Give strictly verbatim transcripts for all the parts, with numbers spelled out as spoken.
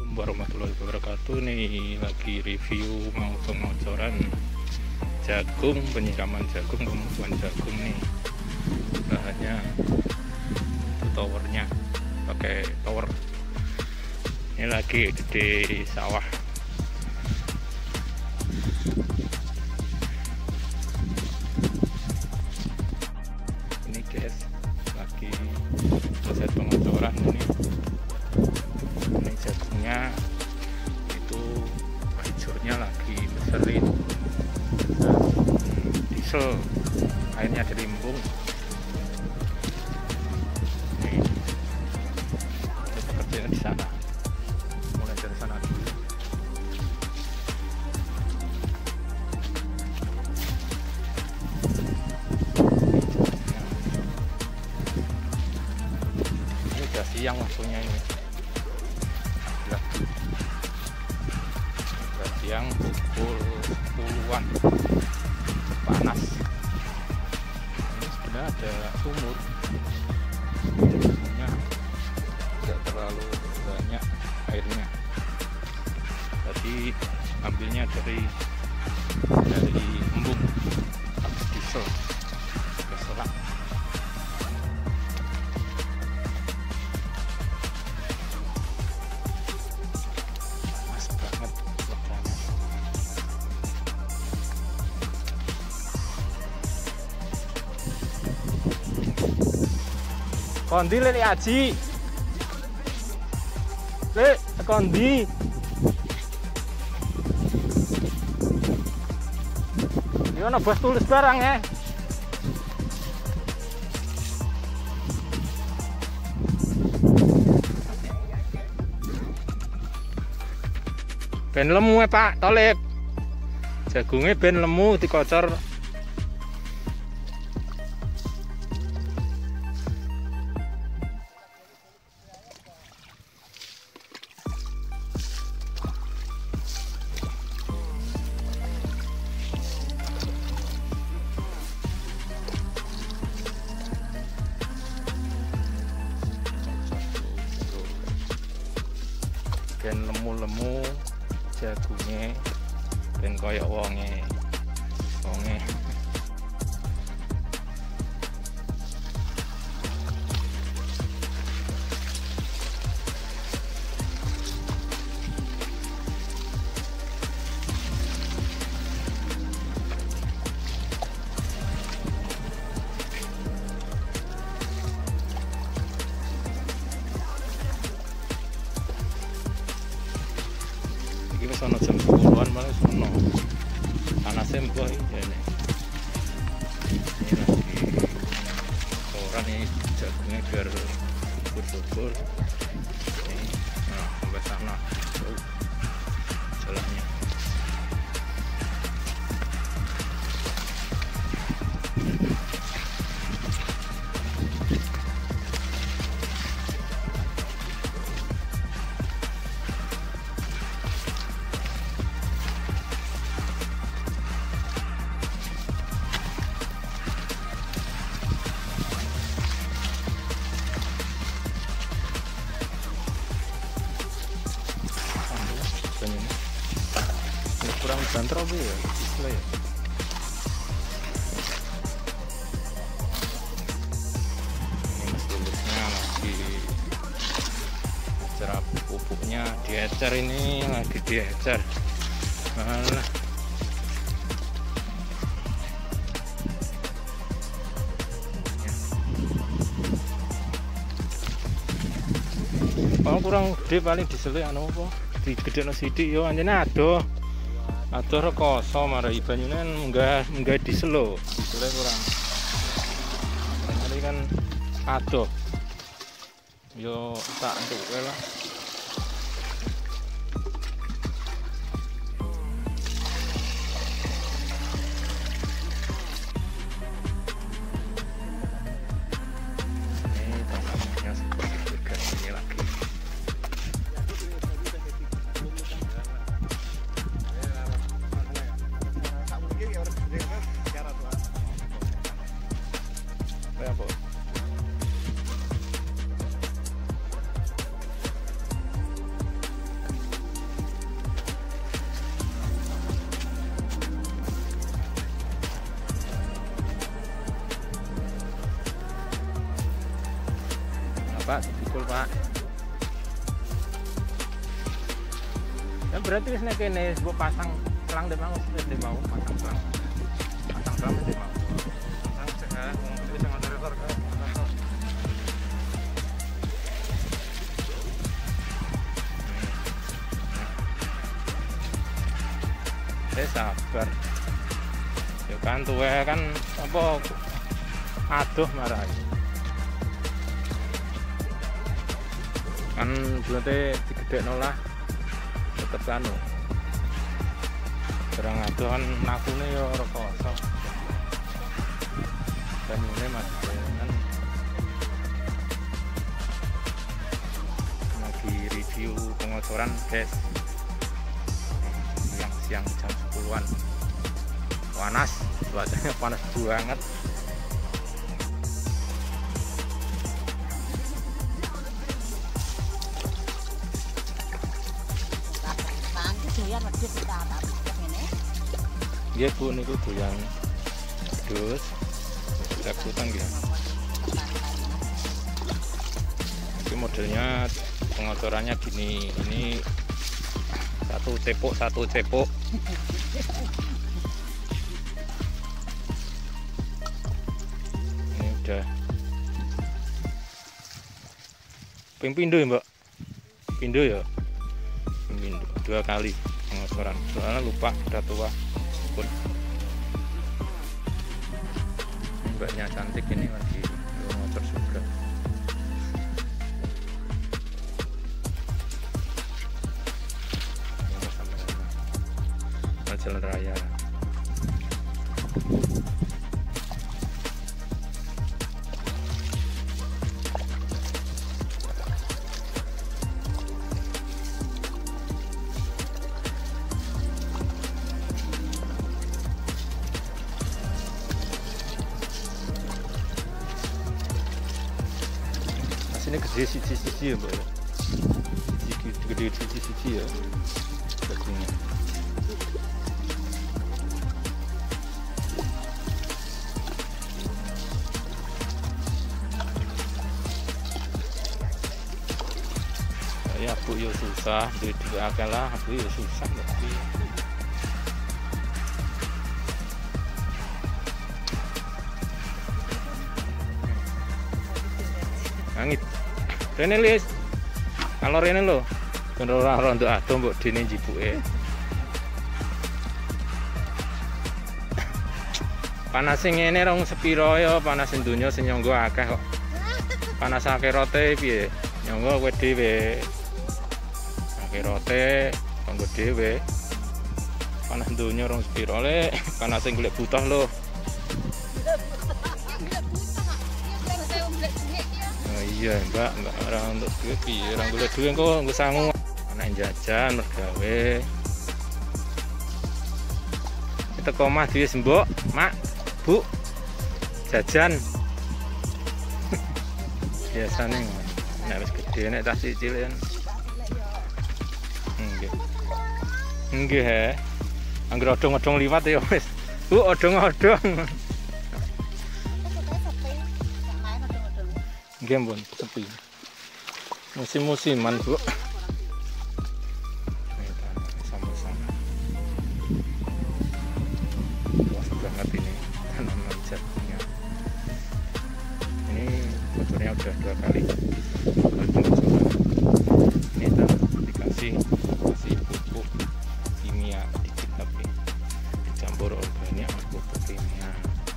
warahmatullahi wabarakatuh. Nih lagi review mau pengocoran jagung, penyiraman jagung, pemupuan jagung nih. Bahannya towernya pakai tower. Ini lagi di sawah. Ini guys, lagi proses pengocoran ini. Ini jagungnya itu hijaunya lagi beserin diesel, airnya dirimbung. Ini pekerjaan di sana, mulai dari sana dulu. Ini udah siang waktunya ini. Siang pukul sepuluhan, panas. Ini sebenarnya ada sumur, sumurnya tidak terlalu banyak airnya. Tadi ambilnya dari dari embung habis diesel ke selang. Kondi lek aji. Lek kondi. Yo ana bos tulis barang ya. Ben lemu ya Pak, tolip. Jagungnya ben lemu dikocor. Ben lemu-lemu jagungnya ben koyok wonge wonge sono jam sepuluhan malah sono panasnya mbah ini. Ini lagi koran ini jagungnya biar subur-subur. Ini nah sampai sana oh, jalannya. Ini kurang banter ya, display. Ini mas lulusnya lagi acara pupuknya diecer, ini lagi diecer. Malah oh, kurang gede paling diselih anu apa di gede no sidik yo anjene adoh adoh rekoso marai banyune enggak enggak diselo disele kurang ini kan adoh yo tak entuk lah. Ini tanahnya seperti bergas ini lagi. Apa? Pak, dipikul Pak. Ya berarti wis nek kene mbok pasang selang de mau wis de mau pasang selang. Pasang selang de mau. Pasang selang wong wis nang rekor kan. Eh sabar. Ya kan tuwe kan apa aduh marah. Kan berarti digedekno lah. Tetep anu barang aduh kan nakune ya ora kosong banyune mas kan lagi review pengocoran guys siang-siang jam sepuluhan panas cuacanya panas banget. Iya Bu, niku doyan dus rebutan gitu. Ini modelnya pengocorannya gini, ini satu cepok satu cepok. Ini udah ping pindo ya Mbak, pindo ya, pindo dua kali pengocoran. Soalnya lupa udah tua. Mbaknya cantik ini lagi motor juga. Ini jalan raya. Ini gede sisi-sisi ya Mbak ya, gede sisi-sisi ya dagingnya. Ya Bu ya susah, duit akal lah, Bu ya susah tapi. Angit. Rene lis. Kalau rene lo, ben ora rondo ado mbok dene jibuke. Panas sing ngene rong sepiro ya, panas sing donya sing nyangga akeh kok. Panas akhirote piye? Nyangga kowe dhewe. Akhirote kanggo dhewe. Panas donya rong sepiro le, panas sing golek butuh lo. Iya Mbak, Mbak orang untuk duit piye, orang golek duit kok nggo sangu. Ana jajan mergawe. Kita kok omah dhewe sembok, Mak, Bu. Jajan. Biasane nek wis gedhe nek tas cilik kan. Nggih. Nggih he. Angger odong-odong liwat ya wis. Bu, odong-odong. Game pun sepi musim-musiman Bu. Sama-sama luas banget ini tanaman jatinya. Ini motornya udah dua kali kali pengocoran. Ini dikasih kasih pupuk kimia dikit tapi dicampur organik sama pupuk kimia.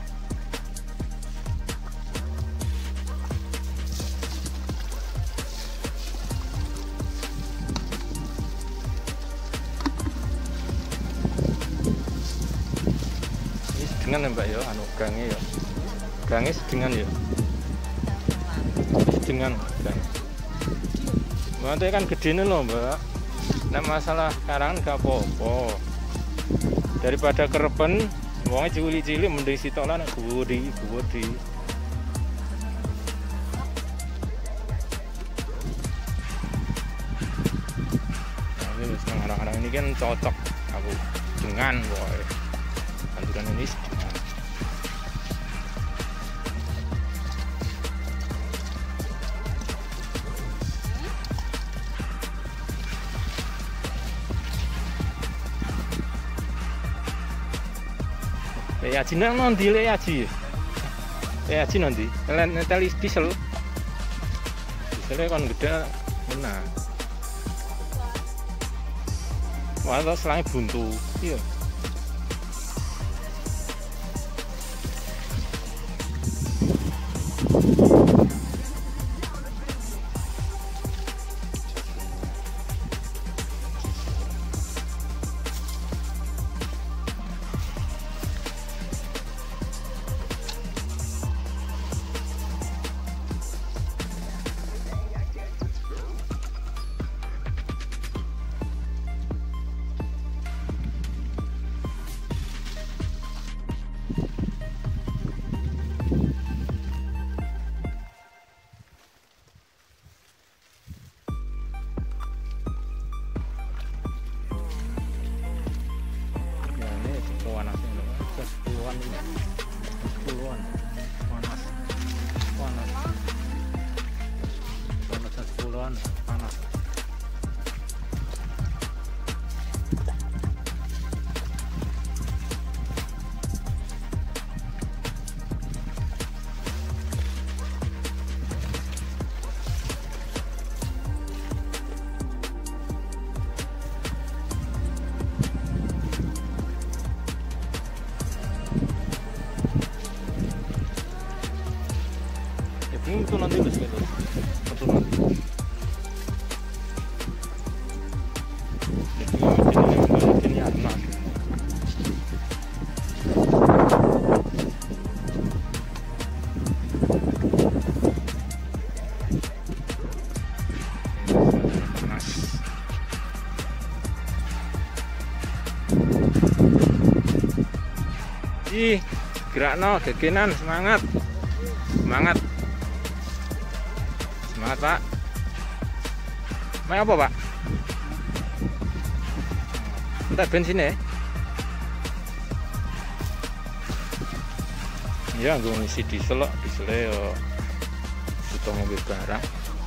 Sedengan ya Mbak ya, anu gangnya ya, gangnya sedengan ya, sedengan gang. Mbak kan gede nih loh Mbak. Nah masalah sekarang gak apa-apa. Daripada kereben, wongnya cilik-cilik mending sitok lah nek gede, gede. Nah ini sekarang-karang ini kan cocok aku dengan boy. Tanduran ini sedengan. Le aji nang nondi le aji. Le aji nondi. Kalian netel diesel. Dieselnya kan gede menang. Wah, terus selangnya buntu. Iya. Sepuluhan panas panas panas sepuluhan panas. Itu nanti bos gitu, betul nanti. Jadi ini ada nanti. Panas. Ih, gerakno, gegenan, semangat, semangat. Semangat Pak. Main apa Pak? Entar bensin ya? Ya gue ngisi diesel loh, dieselnya ya butuh mobil barang.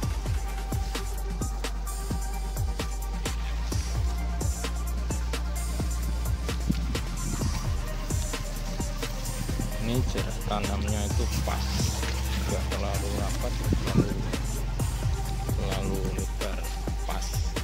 Ini jarak tanamnya itu pas, nggak terlalu rapat, terlalu terlalu lebar, pas.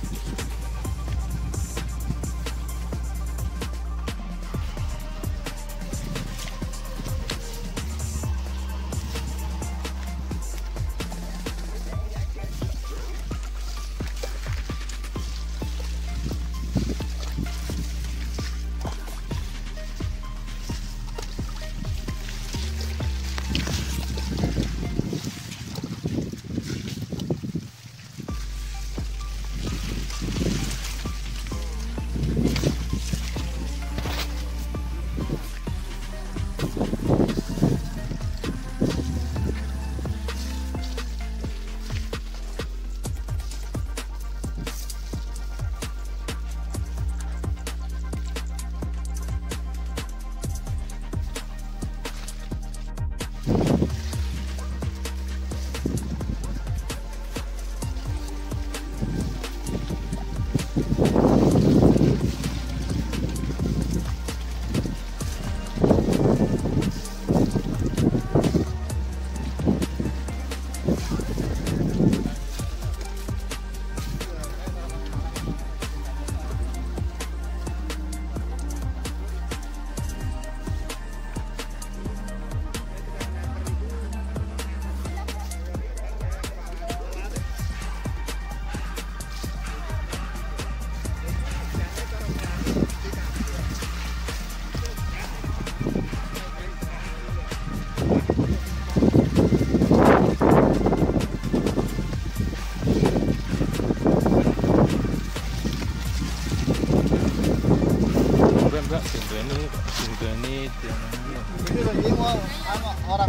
orang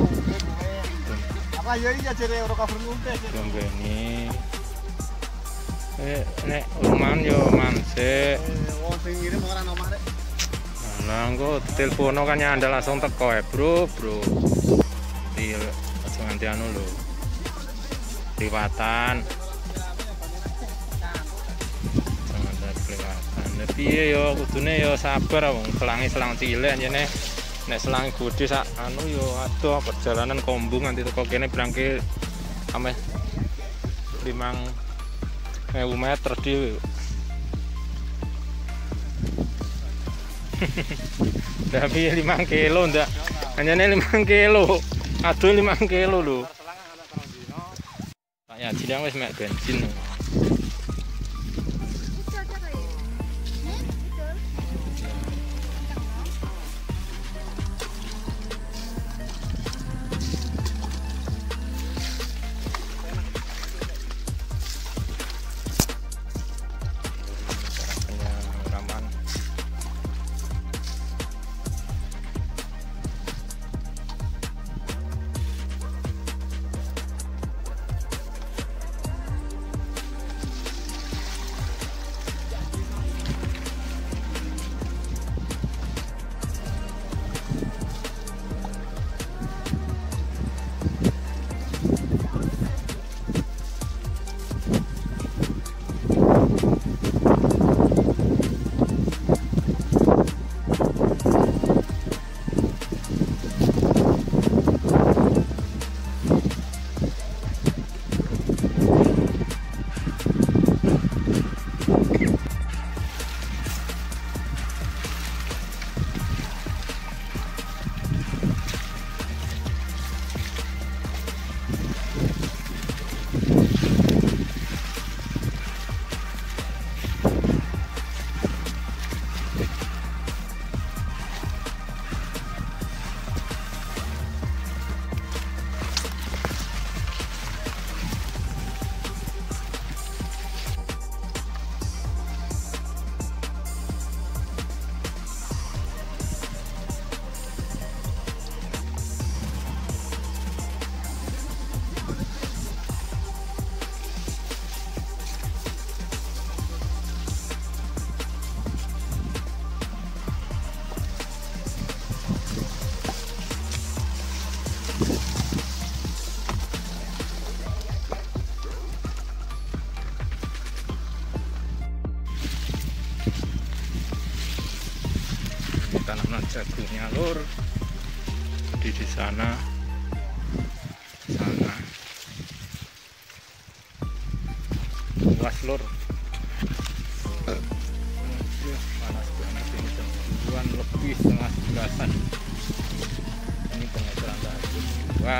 apa ya iya jere ora cover ngumpe ini eh nek lumayan yo manse wong sing ngirim ora nomah rek lah engko telepono kan nyandal langsung teko ya bro bro di aja nganti anu lho liwatan kelewatan piye yo kudune yo sabar wong selangi selang cilik jane nek selang gede sak anu yo adoh perjalanan kombung nanti teko kene berangke ameh limang ewu meter dhewe. Tapi limang kilo ndak. Hanyane limang kilo. Aduh limang kilo lho. Pak ya cilang wis mek bensin. Tanaman jagungnya lur di di sana sana luas lur. Panas banget ini jam dua lebih setengah sebelasan. Ini pengecaran tahun dua.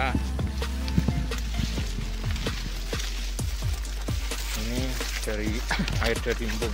Ini dari air dari embung.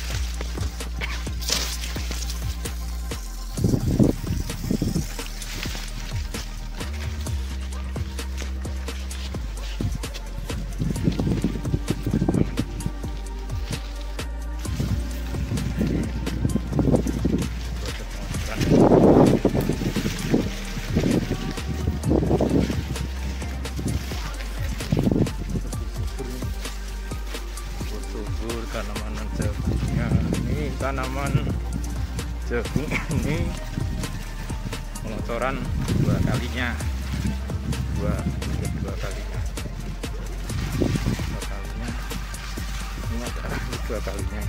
Tanaman jagungnya ini tanaman jagung ini pengocoran dua kalinya dua dua kalinya dua kalinya ini adalah dua kalinya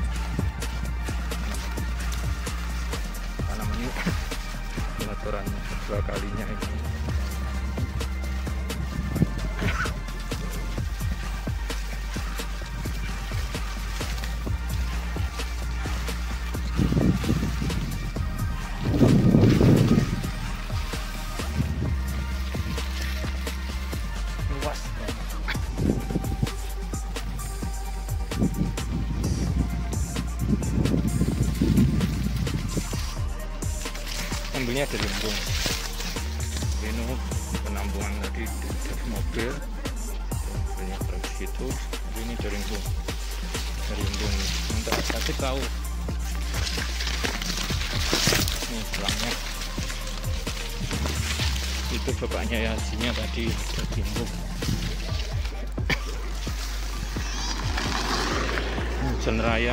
tanaman ini pengocoran dua kalinya ini. Ambilnya dari embung. Ini penampungan tadi dari mobil, banyak truk situ. Ini dari embung, dari embung. Untuk kasih tahu. Nih pelangnya. Itu bapaknya ya, hasilnya tadi dari embung. Jalan raya.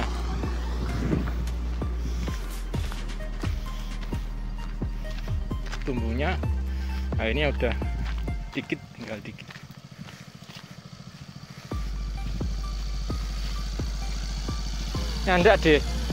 Tumbuhnya airnya udah dikit, tinggal dikit. Ya enggak deh.